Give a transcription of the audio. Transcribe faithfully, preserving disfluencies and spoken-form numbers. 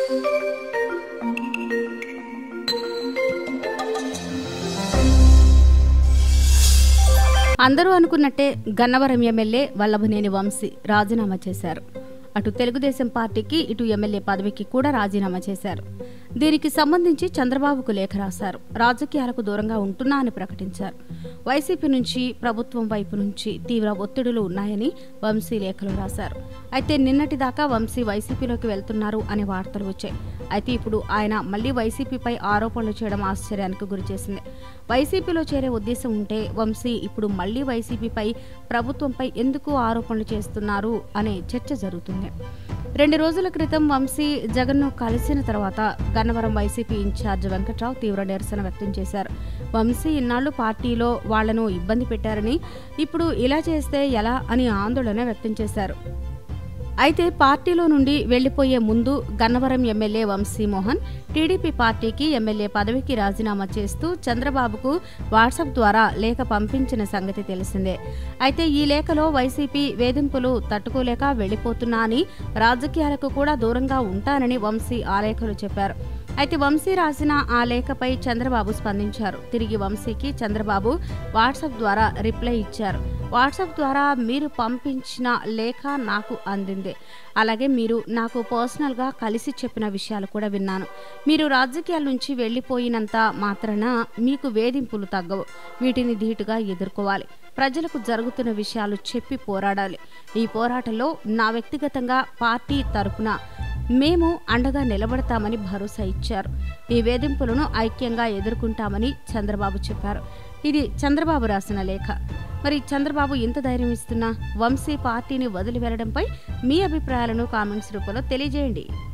అందరూ అనుకున్నట్టే గన్నవరం ఎమ్మెల్యే వల్లభనేని వంశీ రాజీనామా చేశారు. అటు తెలుగుదేశం పార్టీకి ఇటు ఎమ్మెల్యే పదవికి కూడా రాజీనామా చేశారు. దీనికి సంబంధించి చంద్రబాబుకు లేఖ రాశారు. రాజకీయాలకు దూరంగా ఉంటున్నా అని ప్రకటించారు. వైసీపీ నుంచి ప్రభుత్వం వైపు నుంచి తీవ్ర ఒత్తిడులు ఉన్నాయని వంశీ లేఖలు రాశారు. అయితే నిన్నటిదాకా వంశీ వైసీపీలోకి వెళ్తున్నారు అనే వార్తలు వచ్చాయి. అయితే ఇప్పుడు ఆయన మళ్లీ వైసీపీపై ఆరోపణలు చేయడం ఆశ్చర్యానికి గురిచేసింది. వైసీపీలో చేరే ఉద్దేశం ఉంటే వంశీ ఇప్పుడు మళ్లీ వైసీపీపై ప్రభుత్వంపై ఎందుకు ఆరోపణలు చేస్తున్నారు అనే చర్చ జరుగుతుంది. రెండు రోజుల క్రితం వంశీ జగన్ను కలిసిన తర్వాత గన్నవరం వైసీపీ ఇన్ఛార్జ్ వెంకట్రావు తీవ్ర నిరసన వ్యక్తం చేశారు. వంశీ ఇన్నాళ్లు పార్టీలో వాళ్లను ఇబ్బంది పెట్టారని, ఇప్పుడు ఇలా చేస్తే ఎలా అని ఆందోళన వ్యక్తం చేశారు. అయితే పార్టీలో నుండి వెళ్లిపోయే ముందు గన్నవరం ఎమ్మెల్యే వంశీమోహన్ టీడీపీ పార్టీకి ఎమ్మెల్యే పదవికి రాజీనామా చేస్తూ చంద్రబాబుకు వాట్సాప్ ద్వారా లేఖ పంపించిన సంగతి తెలిసిందే. అయితే ఈ లేఖలో వైసీపీ వేధింపులు తట్టుకోలేక వెళ్లిపోతున్నా అని, రాజకీయాలకు కూడా దూరంగా ఉంటానని వంశీ ఆ లేఖలో చెప్పారు. అయితే వంశీ రాసిన ఆ లేఖపై చంద్రబాబు స్పందించారు. తిరిగి వంశీకి చంద్రబాబు వాట్సాప్ ద్వారా రిప్లై ఇచ్చారు. వాట్సాప్ ద్వారా మీరు పంపించిన లేఖ నాకు అందింది. అలాగే మీరు నాకు పర్సనల్గా కలిసి చెప్పిన విషయాలు కూడా విన్నాను. మీరు రాజకీయాల నుంచి వెళ్లిపోయినంత మాత్రాన మీకు వేధింపులు తగ్గవు. వీటిని ధీటుగా ఎదుర్కోవాలి. ప్రజలకు జరుగుతున్న విషయాలు చెప్పి పోరాడాలి. ఈ పోరాటంలో నా వ్యక్తిగతంగా పార్టీ తరపున మేము అండగా నిలబడతామని భరోసా ఇచ్చారు. ఈ వేధింపులను ఐక్యంగా ఎదుర్కొంటామని చంద్రబాబు చెప్పారు. ఇది చంద్రబాబు రాసిన లేఖ. మరి చంద్రబాబు ఇంత ధైర్యం ఇస్తున్నా వంశీ పార్టీని వదిలి వెళ్లడంపై మీ అభిప్రాయాలను కామెంట్స్ రూపంలో తెలియజేయండి.